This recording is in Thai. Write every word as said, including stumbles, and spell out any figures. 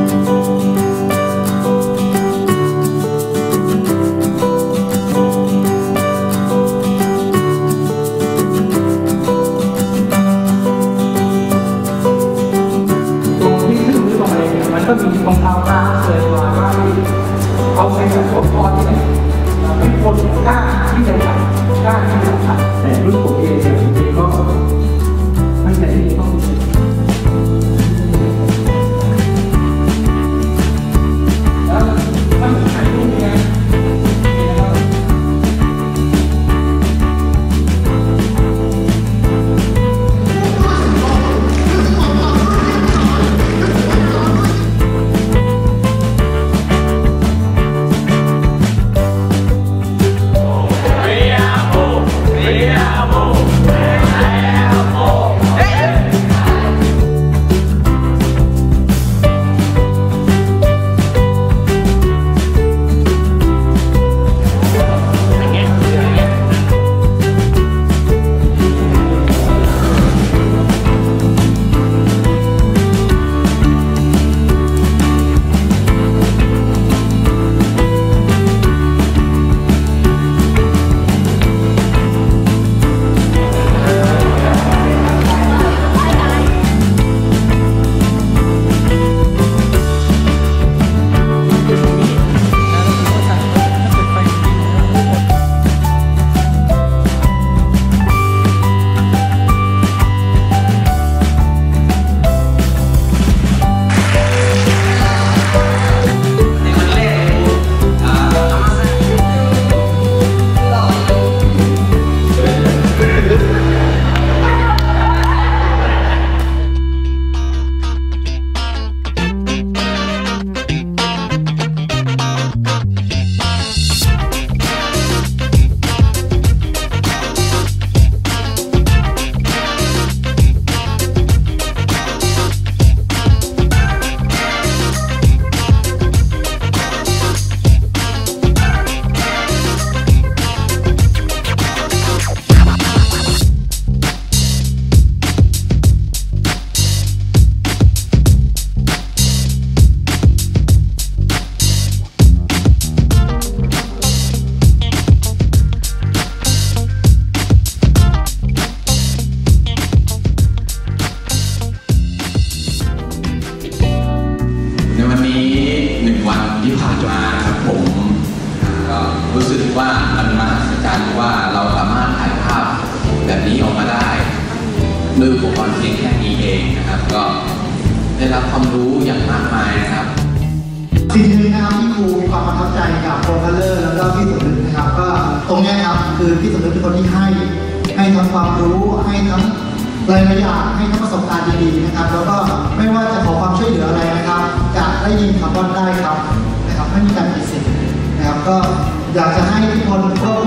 ก็มีรองเท้าหน้าเกิดมาว่าเอาไปจากรถพอที่ไหนเป็นคนกล้าที่จะทำกล้าที่จะทำแต่รุ่นผมเองเนี่ยผมเองก็ตั้งใจที่จะต้องแล้วถ้าผมถ่ายรูปเนี่ยรู้สึกว่ามันมหัศจรรย์ว่าเราสามารถถ่ายภาพแบบนี้ออกมาได้ด้วยอุปกรณ์เพียงแค่นี้เองนะครับก็ได้รับความรู้อย่างมากมายนะครับสิ่งหนึ่งนะครับที่ครูมีความประทับใจกับโปรคัลเลอร์แล้วก็พี่สมนึกนะครับก็ตรงนี้ครับคือพี่สมนึกเป็นคนที่ให้ให้ทั้งความรู้ให้ทั้งรายละเอียดให้ทั้งประสบการณ์ดีๆนะครับแล้วก็ไม่ว่าจะขอความช่วยเหลืออะไรนะครับจะได้ยินคำว่าได้ครับนะครับไม่มีการปฏิเสธนะครับก็อยากจะให้ทุกคน